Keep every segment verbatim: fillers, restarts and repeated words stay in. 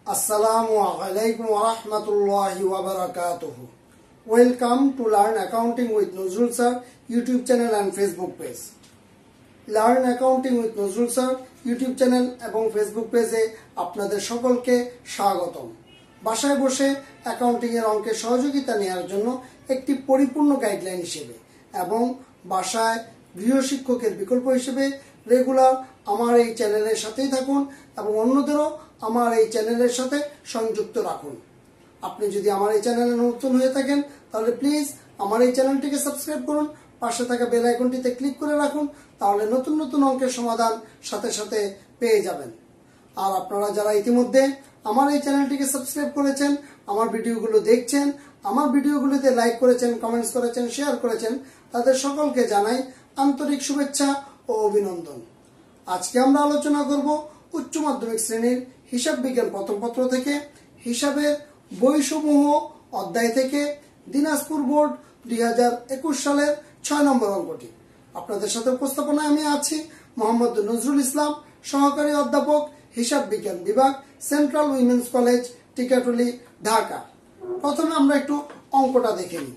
Assalamu alaikum wa rahmatullahi wa barakatuhu. Welcome to Learn Accounting with Nuzrul Sir YouTube channel and Facebook page. Learn Accounting with Nuzrul Sir YouTube channel এবং Facebook পেজে আপনাদের সকলকে স্বাগতম। বাসায় বসে accounting এর অঙ্কে সহযোগিতা নেওয়ার জন্য একটি পরিপূর্ণ গাইডলাইন হিসেবে এবং বাসায় গৃহশিক্ষকের বিকল্প হিসেবে রেগুলার আমার এই চ্যানেলের সাথেই থাকুন এবং অন্যদেরও আমার এই চ্যানেলের সাথে সংযুক্ত রাখুন। আপনি যদি আমার এই চ্যানেলে নতুন হয়ে থাকেন তাহলে প্লিজ আমার এই চ্যানেলটিকে সাবস্ক্রাইব করুন, পাশে থাকা বেল আইকনটিতে ক্লিক করে রাখুন, তাহলে নতুন নতুন অঙ্কের সমাধান সাথে সাথে পেয়ে যাবেন। আর আপনারা যারা ইতিমধ্যে আমার এই চ্যানেলটিকে সাবস্ক্রাইব করেছেন, আমার ভিডিওগুলো দেখছেন, আমার ভিডিওগুলোতে লাইক করেছেন, কমেন্টস করেছেন, শেয়ার করেছেন, তাদের সকলকে জানাই আন্তরিক শুভেচ্ছা ও অভিনন্দন। আজকে আমরা আলোচনা করব উচ্চ মাধ্যমিক শ্রেণীর হিসাব বিজ্ঞান প্রথম পত্র থেকে হিসাবের বইসমূহ অধ্যায় থেকে দিনাজপুর বোর্ড দুই হাজার একুশ সালের ছয় নম্বর অঙ্কটি। আপনাদের সাথে উপস্থাপনায় আমি আছি মোহাম্মদ নজরুল ইসলাম, সহকারী অধ্যাপক, হিসাব বিজ্ঞান বিভাগ, central women's college, Tikatuli, Dhaka. প্রথমে আমরা একটু অঙ্কটা দেখে নিই।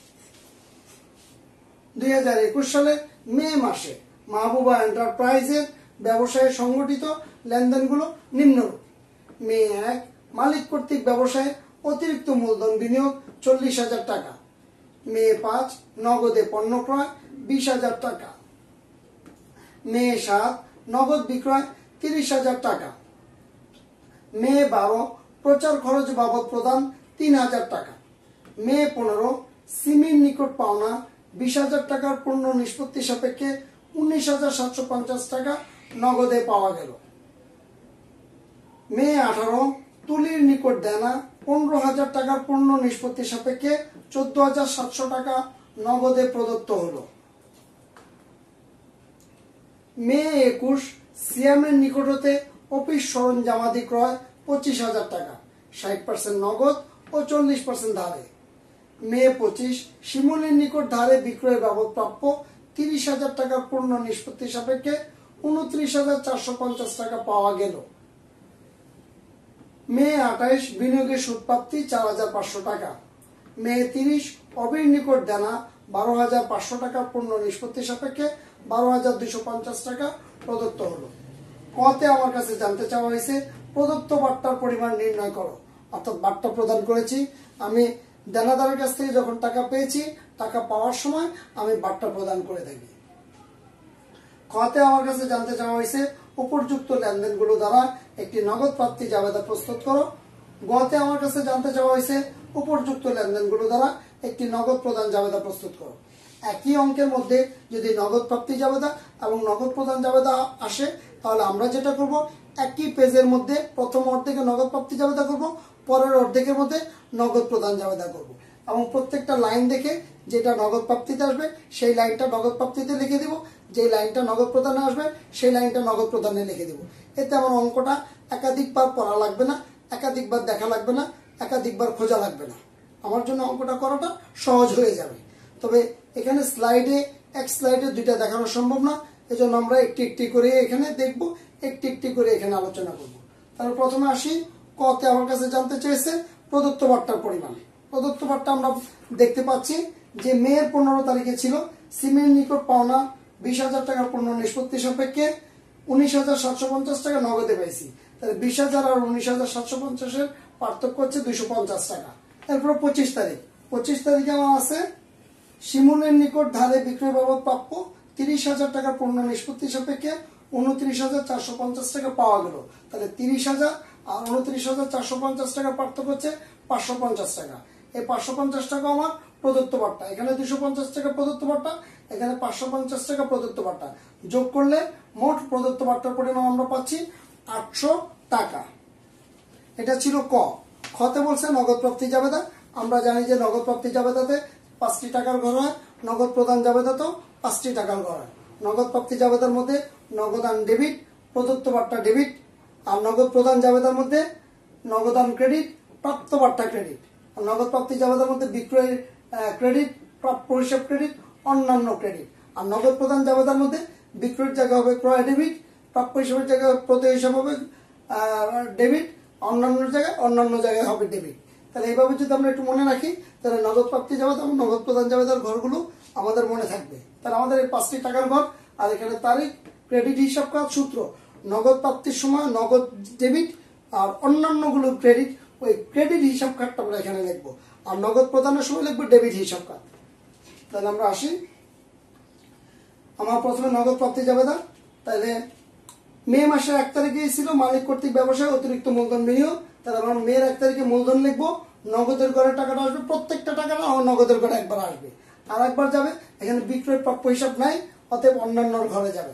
দুই হাজার একুশ সালের মে মাসে মাহবুবা এন্টারপ্রাইজের ব্যবসায়ে সংগঠিত লেনদেনগুলো নিম্নরূপ। মে এক, মালিক কর্তৃক ব্যবসায়ে অতিরিক্ত মূলধন বিনিয়োগ চল্লিশ হাজার টাকা। মে পাঁচ, নগদে পণ্য ক্রয় বিশ হাজার টাকা। মে সাত, নগদ বিক্রয় তিরিশ হাজার টাকা। মে বারো, প্রচার খরচ বাবদ প্রদান তিন হাজার টাকা। মে পনেরো, সিমির নিকট পাওনা বিশ হাজার টাকার পূর্ণ নিষ্পত্তি সাপেক্ষে উনিশ হাজার সাতশো পঞ্চাশ টাকা নগদে পাওয়া গেল। মে আঠারো, তুলির নিকট দেনা পনেরো হাজার টাকার পূর্ণ নিষ্পত্তি সাপেক্ষে চোদ্দ হাজার সাতশো টাকা নগদে প্রদত্ত হল। মে একুশ, সিয়ামের নিকট হতে অফিস সরঞ্জামাদি ক্রয় পঁচিশ হাজার টাকা, ষাট পার্সেন্ট নগদ ও চল্লিশ পার্সেন্ট ধারে। মে পঁচিশ, শিমুলের নিকট ধারে বিক্রয়ের বাবদ প্রাপ্য তিরিশ হাজার টাকার পূর্ণ নিষ্পত্তি সাপেক্ষে উনত্রিশ হাজার চারশো পঞ্চাশ টাকা পাওয়া গেল। মে আঠাইশ, বিনিয়োগের সুদ প্রাপ্তি চার হাজার পাঁচশো টাকা। মে তিরিশ, অবির নিকট দেনা বারো হাজার পাঁচশো টাকার পূর্ণ নিষ্পত্তি সাপেক্ষে বারো হাজার দুইশো পঞ্চাশ টাকা প্রদত্ত হলো। কতে আমার কাছে জানতে চাওয়া হয়েছে প্রদত্ত বাট্টার পরিমাণ নির্ণয় করো। অর্থাৎ বাট্টা প্রদান করেছি, আমি দেনাদারের কাছ থেকে যখন টাকা পেয়েছি, টাকা পাওয়ার সময় আমি বাট্টা প্রদান করে থাকি। খতে আমার কাছে জানতে চাওয়া হয়েছে উপযুক্ত লেনদেনগুলো দ্বারা একটি নগদ প্রাপ্তি জাবেদা প্রস্তুত করো। গতে আমার কাছে জানতে চাওয়া হয়েছে উপযুক্ত লেনদেনগুলো দ্বারা একটি নগদ প্রদান জাবেদা প্রস্তুত করো। একই অঙ্কের মধ্যে যদি নগদ প্রাপ্তি জাবেদা এবং নগদ প্রদান জাবেদা আসে, তাহলে আমরা যেটা করব, একই পেজের মধ্যে প্রথম অর্ধেকে নগদ প্রাপ্তি জাবেদা করব, পরের অর্ধেকের মধ্যে নগদ প্রদান জাবেদা করব এবং প্রত্যেকটা লাইন দেখে যেটা নগদ প্রাপ্তিতে আসবে সেই লাইনটা নগদ প্রাপ্তিতে লিখে দিব, যে লাইনটা নগদ প্রদানে আসবে সেই লাইনটা নগদ প্রদানে লিখে দিব। এতে আমার অঙ্কটা একাধিকবার পড়া লাগবে না, একাধিকবার দেখা লাগবে না, একাধিকবার খোঁজা লাগবে না। আমার জন্য অঙ্কটা করাটা সহজ হয়ে যাবে। তবে এখানে স্লাইডে এক স্লাইডে দুইটা দেখানো সম্ভব না, এজন্য আমরা একটি একটি করে এখানে দেখব, একটি একটি করে এখানে আলোচনা করব। তাহলে প্রথমে আসি, কতে আমার কাছে জানতে চেয়েছে প্রদত্ত বাট্টার পরিমাণ। প্রদত্ত বাট্টা আমরা দেখতে পাচ্ছি যে মেয়ের পনেরো তারিখে ছিল সিমের নিকট পাওনা বিশ হাজার টাকার পূর্ণ নিষ্পত্তি সাপেক্ষে উনিশ হাজার সাতশো পঞ্চাশ টাকা নগদে পাইছি। তাহলে বিশ হাজার আর উনিশ হাজার সাতশো পঞ্চাশের পার্থক্য হচ্ছে দুইশো পঞ্চাশ টাকা। এরপর পঁচিশ তারিখ, পঁচিশ তারিখে আমার আছে শিমুলের নিকট ধারে বিক্রয় বাবদ প্রাপ্য তিরিশ হাজার টাকার পূর্ণ নিষ্পত্তি সাপেক্ষে উনত্রিশ হাজার চারশো পঞ্চাশ টাকা পাওয়া গেল। তাহলে তিরিশ হাজার আর উনত্রিশ হাজার চারশো পঞ্চাশ টাকার পার্থক্য হচ্ছে পাঁচশো পঞ্চাশ টাকা। এই পাঁচশো পঞ্চাশ টাকা আমার প্রদত্ত বাট্টা। এখানে দুশো পঞ্চাশ টাকা প্রদত্ত বাট্টা, এখানে পাঁচশো পঞ্চাশ টাকা প্রদত্ত বাট্টা, যোগ করলে মোট প্রদত্ত বাট্টার পরিমাণ আমরা পাচ্ছি আটশো টাকা। এটা ছিল ক। খতে বলছে নগদ প্রাপ্তি জাবেদা। আমরা জানি যে নগদ প্রাপ্তি জাবেদাতে পাঁচটি টাকার ঘর হয়, নগদ প্রদান জাবেদাতেও পাঁচটি টাকার ঘর হয়। নগদ প্রাপ্তি জাবেদার মধ্যে নগদান ডেবিট, প্রদত্ত বাট্টা ডেবিট, আর নগদ প্রদান জাবেদার মধ্যে নগদান ক্রেডিট, প্রাপ্ত বাট্টা ক্রেডিট। আর নগদ প্রাপ্তি জাবেদার মধ্যে বিক্রয় ক্রেডিট, প্রাপ্য হিসাব ক্রেডিট, অন্যান্য ক্রেডিট। আর নগদ প্রদান জাবেদার মধ্যে বিক্রয়ের জায়গা হবে ক্রয় ডেবিট, প্রাপ্য হিসাবের জায়গায় প্রদেয় হিসাব হবে ডেবিট, অন্যান্য জায়গায় অন্যান্য জায়গায় হবে ডেবিট। তাহলে এইভাবে যদি আমরা একটু মনে রাখি তাহলে নগদ প্রাপ্তি জাবেদা এবং নগদ প্রদান জাবেদার ঘরগুলো আমাদের মনে থাকবে। তাহলে আমাদের এই পাঁচটি টাকার ঘর আর এখানে তারিখ, ক্রেডিট হিসাব কাজ, সূত্র, নগদ প্রাপ্তির সময় নগদ ডেবিট আর অন্যান্যগুলো ক্রেডিট, ওই ক্রেডিট হিসাব কার্ডটা আমরা এখানে লিখবো, আর নগদ প্রদানের সময় লিখবো ডেবিট হিসাব কার্ড। তাহলে আমরা আসি, আমার প্রথমে নগদ প্রাপ্তি জাবেদা। তাহলে মে মাসের এক তারিখে ছিল মালিক কর্তৃক ব্যবসায় অতিরিক্ত মূলধন বিনিয়োগ। তাহলে আমরা মেয়ের এক তারিখে মূলধন লিখবো, নগদের ঘরে টাকাটা আসবে, প্রত্যেকটা টাকা না নগদের ঘরে একবার আসবে, আর একবার যাবে এখানে বিক্রয় প্রাপ্য হিসাব নাই, অতএব অন্যান্যর ঘরে যাবে।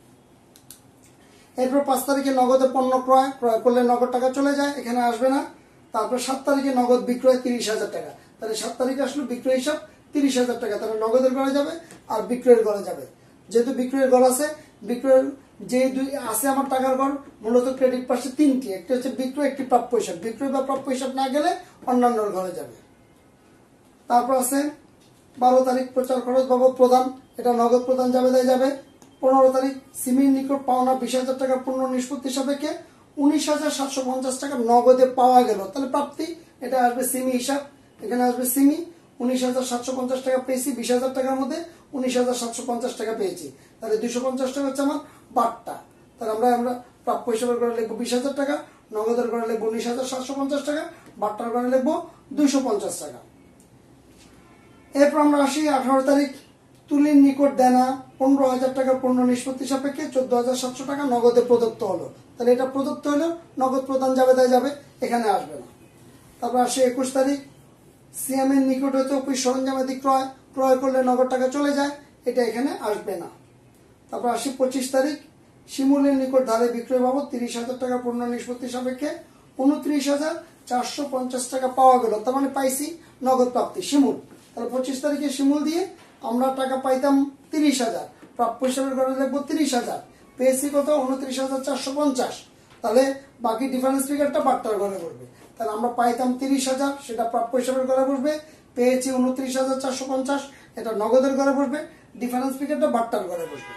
এরপর পাঁচ তারিখে নগদে পণ্য ক্রয় ক্রয় করলে নগদ টাকা চলে যায়, এখানে আসবে না। তারপর সাত তারিখে নগদ বিক্রয় তিরিশ হাজার টাকা, তাহলে সাত তারিখে আসলো বিক্রয় হিসাব তিরিশ হাজার টাকা, তাহলে নগদের ঘরে যাবে আর বিক্রয়ের ঘরে যাবে। যেহেতু বিক্রয়ের ঘর আছে, বিক্রয়ের যে দুই আছে আমার টাকার ঘর মূলত ক্রেডিট পাশে তিনটি, একটা হচ্ছে বিক্রয়, একটি প্রাপ্য হিসাব। বিক্রয় বা প্রাপ্য হিসাব না গেলে অন্যান্যর ঘরে যাবে। তারপর আছে বারো তারিখ প্রচার খরচ বাবদ প্রদান, এটা নগদ প্রদান জাবেদায় যাবে। পনেরো তারিখ সিমির নিকট পাওনা বিশ হাজার টাকা পূর্ণ নিষ্পত্তি সাপেক্ষে উনিশ হাজার সাতশো পঞ্চাশ টাকা নগদে পাওয়া গেল, তাহলে প্রাপ্তি, এটা আসবে সিমি হিসাব, এখানে আসবে সিমি। উনিশ হাজার সাতশো পঞ্চাশ টাকা পেয়েছি, বিশ হাজার টাকার মধ্যে উনিশ হাজার সাতশো পঞ্চাশ টাকা পেয়েছি, তাহলে দুইশো পঞ্চাশ টাকা হচ্ছে আমার বাট্টা। তাহলে আমরা আমরা প্রাপ্য হিসাবের ঘরে লিখবো বিশ হাজার টাকা, নগদের ঘরে লিখবো উনিশ হাজার সাতশো পঞ্চাশ টাকা, বাট্টার ঘরে লিখবো দুইশো পঞ্চাশ টাকা। এরপর আমরা আসি আঠারো তারিখ, তুলির নিকট দেনা পনেরো হাজার টাকা পূর্ণ নিষ্পত্তি সাপেক্ষে চোদ্দ হাজার সাতশো টাকা নগদে প্রদত্ত হলো, তাহলে এটা প্রদত্ত হলো, নগদ প্রদান জাবেদায় যাবে, এখানে আসবে না। তারপর আসে একুশ তারিখ, সিএমের নিকট হতে অফিস সরঞ্জামাদি ক্রয় ক্রয় করলে নগদ টাকা চলে যায়, এটা এখানে আসবে না। তারপর আসি পঁচিশ তারিখ, শিমুলের নিকট ধারে বিক্রয় বাবদ তিরিশ হাজার টাকা পূর্ণ নিষ্পত্তি সাপেক্ষে উনত্রিশ হাজার চারশো পঞ্চাশ টাকা পাওয়া গেল, তার মানে পাইছি নগদ প্রাপ্তি শিমুল। তাহলে পঁচিশ তারিখে শিমুল দিয়ে আমরা টাকা পাইতাম তিরিশ হাজার, প্রাপ্য হিসাবের ঘরে লিখবো তিরিশ হাজার, পেয়েছি কত উনত্রিশ হাজার চারশো পঞ্চাশ, তাহলে বাকি ডিফারেন্স ফিগারটা বাট্টার ঘরে বসবে। তাহলে আমরা পাইতাম তিরিশ হাজার, সেটা প্রাপ্য হিসাবের ঘরে বসবে, পেয়েছি উনত্রিশ হাজার চারশো পঞ্চাশ, এটা নগদের ঘরে বসবে, ডিফারেন্স ফিগারটা বাট্টার ঘরে বসবে।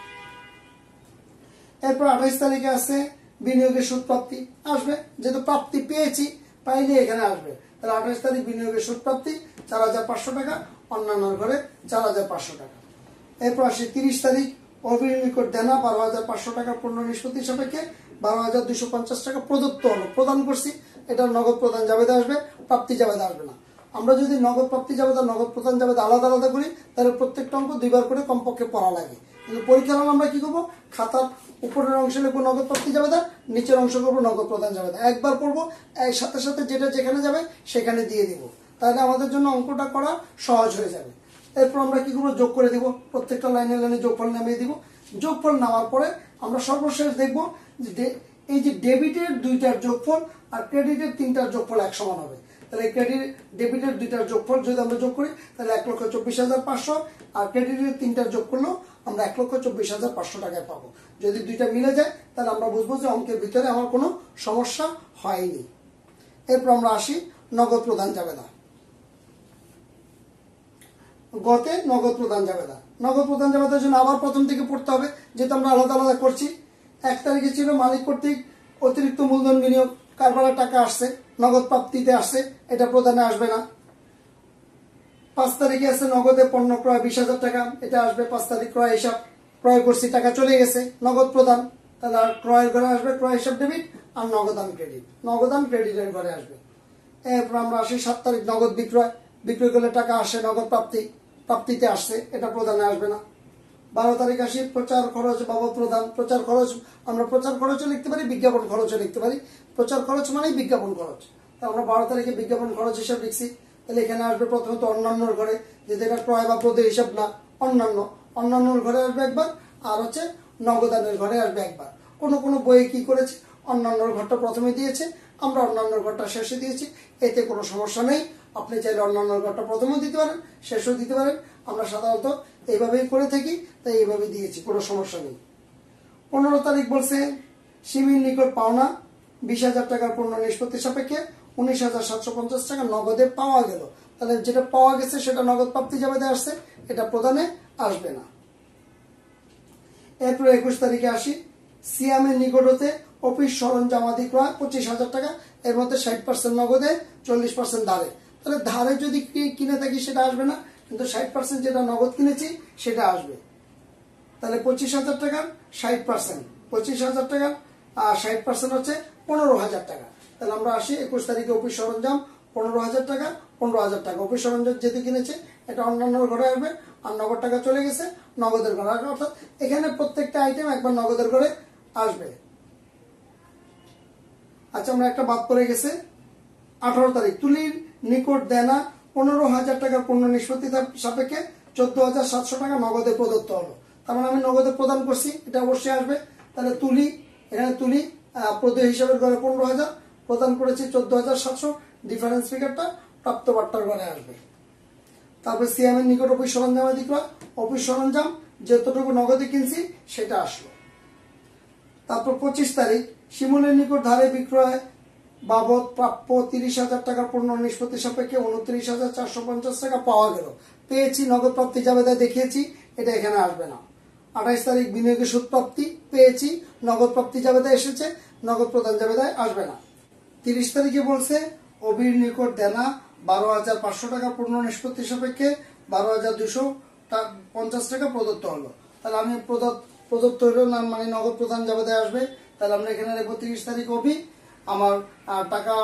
এরপর আঠাইশ তারিখে আছে বিনিয়োগের সুদ প্রাপ্তি, আসবে, যেহেতু প্রাপ্তি পেয়েছি পাইলে এখানে আসবে, তাহলে আঠাইশ তারিখ বিনিয়োগের সুদ প্রাপ্তি চার হাজার পাঁচশো টাকা, অন্যান্য ঘরে চার হাজার পাঁচশো টাকা। এরপর আসে তিরিশ তারিখ, অভির নিকট দেনা বারো হাজার পাঁচশো টাকা পূর্ণ নিষ্পত্তি সাপেক্ষে বারো হাজার দুইশো পঞ্চাশ টাকা প্রদত্ত হলো, প্রদান করছি, এটা নগদ প্রদান জাবেদা আসবে, প্রাপ্তি জাবেদা আসবে না। আমরা যদি নগদ প্রাপ্তি জাবেদা নগদ প্রদান জাবেদা আলাদা আলাদা করি তাহলে প্রত্যেকটা অঙ্ক দুইবার করে কমপক্ষে পড়া লাগে, কিন্তু পরীক্ষার হলে আমরা কি করবো, খাতার উপরের অংশে লিখবো নগদ প্রাপ্তি জাবেদা, নিচের অংশ করবো নগদ প্রদান জাবেদা, একবার পড়বো, এর সাথে সাথে যেটা যেখানে যাবে সেখানে দিয়ে দিব, তাহলে আমাদের জন্য অঙ্কটা করা সহজ হয়ে যাবে। এরপর আমরা কি করবো, যোগ করে দিব, প্রত্যেকটা লাইনে লাইনে যোগফল নামিয়ে দিব। যোগফল নামার পরে আমরা সর্বশেষ দেখবো যে এই যে ডেবিটের দুইটার যোগফল আর ক্রেডিটের তিনটার যোগফল এক সমান হবে, তাহলে ক্রেডিট ডেবিটের দুইটার যোগফল যদি আমরা যোগ করি তাহলে এক লক্ষ চব্বিশ হাজার পাঁচশো, আর ক্রেডিটের তিনটার যোগ করলেও আমরা এক লক্ষ চব্বিশ হাজার পাঁচশো টাকায় পাবো। যদি দুইটা মিলে যায় তাহলে আমরা বুঝবো যে অঙ্কের ভিতরে আমার কোনো সমস্যা হয়নি। এরপর আমরা আসি নগদ প্রদান জাবেদা। গতে নগদ প্রদান জাবেদা, নগদ প্রদান জাবেদার জন্য আবার প্রথম থেকে পড়তে হবে, যেহেতু আমরা আলাদা আলাদা করছি। এক তারিখে ছিল মালিক কর্তৃক অতিরিক্ত মূলধন বিনিয়োগ, কারবারের টাকা আসছে, নগদ প্রাপ্তিতে আসছে, এটা প্রদানে আসবে না। পাঁচ তারিখে আছে নগদে পণ্য ক্রয় বিশ হাজার টাকা, এটা আসবে পাঁচ তারিখ ক্রয় হিসাব, ক্রয় করছি টাকা চলে গেছে, নগদ প্রদান, তাহলে আর ক্রয়ের ঘরে আসবে ক্রয় হিসাব ডেবিট, আর নগদান ক্রেডিট, নগদান ক্রেডিটের ঘরে আসবে। এরপর আমরা আসি সাত তারিখ নগদ বিক্রয়, বিক্রয় করলে টাকা আসে, নগদ প্রাপ্তি, প্রাপ্তিতে আসছে, এটা প্রদানে আসবে না। বারো তারিখ আসি প্রচার খরচ বাবদ প্রদান, প্রচার খরচ আমরা প্রচার খরচও লিখতে পারি, বিজ্ঞাপন খরচও লিখতে পারি, প্রচার খরচ মানেই বিজ্ঞাপন খরচ, তা আমরা বারো তারিখে বিজ্ঞাপন খরচ হিসাব লিখছি, তাহলে এখানে আসবে প্রথমত অন্যান্যর ঘরে, যেটা এটা ক্রয় বা প্রদের হিসাব না, অন্যান্য, অন্যান্যর ঘরে আসবে একবার, আর হচ্ছে নগদানের ঘরে আসবে একবার। কোনো কোনো বইয়ে কি করেছে, অন্যান্যর ঘরটা প্রথমে দিয়েছে, আমরা অন্যান্য ঘরটা শেষে দিয়েছি, এতে কোনো সমস্যা নেই, আপনি চাইলে অন্যান্য ঘরটা প্রথমেও দিতে পারেন, শেষেও দিতে পারেন, আমরা সাধারণত এইভাবেই করে থাকি, তাই এইভাবে দিয়েছি, কোনো সমস্যা নেই। পনেরো তারিখ বলছে সিমির নিকট পাওনা বিশ হাজার টাকার পূর্ণ নিষ্পত্তি সাপেক্ষে উনিশ হাজার সাতশো পঞ্চাশ টাকা নগদে পাওয়া গেল, তাহলে যেটা পাওয়া গেছে সেটা নগদ প্রাপ্তি জাবেদা আসছে, এটা প্রদানে আসবে না। এরপর একুশ তারিখে আসি সিয়ামের নিকট হতে অফিস সরঞ্জামাদি ক্রয় পঁচিশ হাজার টাকা, এর মধ্যে ষাট পার্সেন্ট নগদে, চল্লিশ পার্সেন্ট ধারে। তাহলে ধারে যদি কিনে থাকি সেটা আসবে না, কিন্তু ষাট পার্সেন্ট যেটা নগদ কিনেছি সেটা আসবে। তাহলে পঁচিশ হাজার টাকার ষাট পার্সেন্ট, পঁচিশ হাজার টাকার আর ষাট পার্সেন্ট হচ্ছে পনেরো হাজার টাকা। তাহলে আমরা আসি একুশ তারিখে অফিস সরঞ্জাম পনেরো হাজার টাকা, পনেরো হাজার টাকা অফিস সরঞ্জাম যেহেতু কিনেছে এটা অন্যান্য ঘরে আসবে, আর নগদ টাকা চলে গেছে নগদের ঘরে আসবে। অর্থাৎ এখানে প্রত্যেকটা আইটেম একবার নগদের ঘরে আসবে। আচ্ছা, আমরা একটা বাদ পড়ে গেছে। আঠারো তারিখ তুলির নিকট দেনা পনেরো হাজার টাকার পূর্ণ নিষ্পত্তি সাপেক্ষে চোদ্দ হাজার সাতশো টাকা নগদে প্রদত্ত হলো। তার মানে আমি নগদে প্রদান করছি, এটা অবশ্যই আসবে। তাহলে তুলি, এখানে তুলি প্রদেয় হিসাবের ঘরে পনেরো হাজার প্রদান করেছি চোদ্দ হাজার সাতশো, ডিফারেন্স ফিগারটা প্রাপ্ত বার্তার ঘরে আসবে। তারপর সিএমের নিকট অফিস সরঞ্জাম বিক্রয়, অফিস সরঞ্জাম যতটুকু নগদে কিনছি সেটা আসলো। তারপর পঁচিশ তারিখ শিমুলের নিকট ধারে বিক্রয় বাবদ প্রাপ্য তিরিশ হাজার টাকার পূর্ণ নিষ্পত্তি সাপেক্ষে উনত্রিশ হাজার চারশো পঞ্চাশ টাকা পাওয়া গেল। পেয়েছি, নগদ প্রাপ্তি জাবেদায় দেখিয়েছি, এটা এখানে আসবে না। আঠাইশ তারিখ বিনিয়োগের সুদ প্রাপ্তি পেয়েছি, নগদ প্রাপ্তি জাবেদায় এসেছে, নগদ প্রদান জাবেদায় আসবে না। তিরিশ তারিখে বলছে অবির নিকট দেনা বারো হাজার পাঁচশো টাকা পূর্ণ নিষ্পত্তি সাপেক্ষে বারো হাজার দুশো পঞ্চাশ টাকা প্রদত্ত হলো। তাহলে আমি প্রদত্ত হলো না, মানে নগদ প্রদান জাবেদায় আসবে। তাহলে আমরা এখানে লিখবো তিরিশ তারিখ অবি, আমার টাকা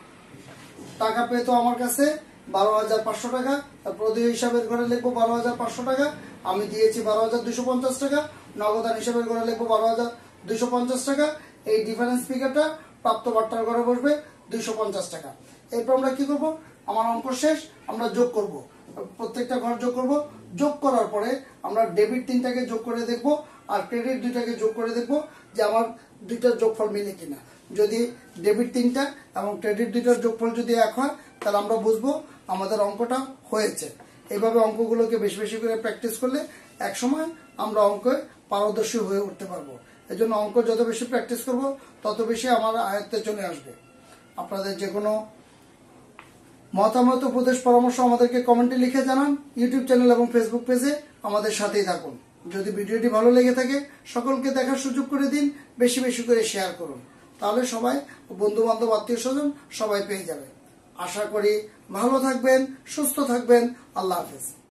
টাকা পেতো আমার কাছে বারো হাজার পাঁচশো টাকা, প্রদেয় হিসাবের ঘরে লিখবো বারো হাজার পাঁচশো টাকা, আমি দিয়েছি বারো হাজার দুশো পঞ্চাশ টাকা, নগদান হিসাবের ঘরে লিখবো বারো হাজার দুশো পঞ্চাশ টাকা। এই ডিফারেন্স ফিগারটা প্রাপ্ত বার্তার ঘরে বসবে দুইশো পঞ্চাশ টাকা। এরপর আমরা কি করব, আমার অঙ্ক শেষ, আমরা যোগ করব, প্রত্যেকটা ঘর যোগ করব। যোগ করার পরে আমরা ডেবিট তিনটাকে যোগ করে দেখব আর ক্রেডিট দুইটাকে যোগ করে দেখব যে আমার দুইটার যোগফল মিলে কিনা। যদি ডেবিট তিনটা এবং ক্রেডিট দুইটার যোগফল যদি এক হয় তাহলে আমরা বুঝবো আমাদের অঙ্কটা হয়েছে। এইভাবে অঙ্কগুলোকে বেশি বেশি করে প্র্যাকটিস করলে একসময় আমরা অঙ্কে পারদর্শী হয়ে উঠতে পারবো। এই জন্য অঙ্ক যত বেশি প্র্যাকটিস করব তত বেশি আমার আয়ত্তে চলে আসবে। আপনাদের যে কোনো মতামত, উপদেশ, পরামর্শ আমাদেরকে কমেন্টে লিখে জানান। ইউটিউব চ্যানেল এবং ফেসবুক পেজে আমাদের সাথেই থাকুন। যদি ভিডিওটি ভালো লেগে থাকে সকলকে দেখার সুযোগ করে দিন, বেশি বেশি করে শেয়ার করুন, তাহলে সবাই, বন্ধু বান্ধব, আত্মীয় স্বজন সবাই পেয়ে যাবে। আশা করি ভালো থাকবেন, সুস্থ থাকবেন। আল্লাহ হাফেজ।